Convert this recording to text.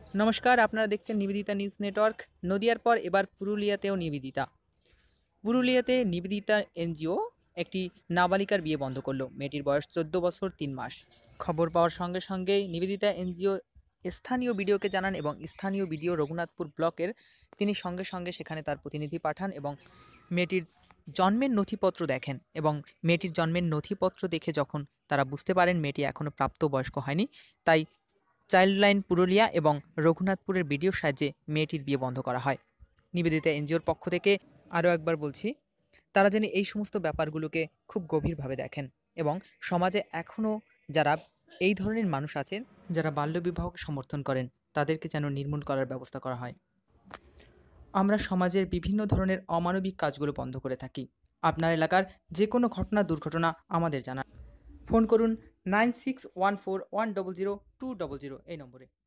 নমস্কার, আপনারা দেখছেন নিবেদিতা নিউজ নেটওয়ার্ক। নদিয়ার পর এবার পুরুলিয়াতেও নিবেদিতা। পুরুলিয়াতে নিবেদিতা এনজিও একটি নাবালিকার বিয়ে বন্ধ করলো। মেয়েটির বয়স 14 বছর 3 মাস। খবর পাওয়ার সঙ্গে সঙ্গেই নিবেদিতা এনজিও স্থানীয় বিডিওকে জানান এবং স্থানীয় বিডিও রঘুনাথপুর ব্লকের তিনি সঙ্গে সঙ্গে সেখানে তার প্রতিনিধি পাঠান এবং মেয়েটির জন্মের নথিপত্র দেখেন এবং মেয়েটির জন্মের নথিপত্র দেখে যখন তারা বুঝতে পারেন মেয়েটি এখনও প্রাপ্তবয়স্ক হয়নি, তাই চাইল্ডলাইন পুরুলিয়া এবং রঘুনাথপুরের বিডিওর সাহায্যে মেয়েটির বিয়ে বন্ধ করা হয়। নিবেদিতা এনজিওর পক্ষ থেকে আরও একবার বলছি, তারা যেন এই সমস্ত ব্যাপারগুলোকে খুব গভীরভাবে দেখেন এবং সমাজে এখনও যারা এই ধরনের মানুষ আছেন, যারা বাল্যবিবাহকে সমর্থন করেন, তাদেরকে যেন নির্মূল করার ব্যবস্থা করা হয়। আমরা সমাজের বিভিন্ন ধরনের অমানবিক কাজগুলো বন্ধ করে থাকি। আপনার এলাকার যে কোনো ঘটনা দুর্ঘটনা আমাদের জানান। ফোন করুন 9614100200 এই নম্বরে।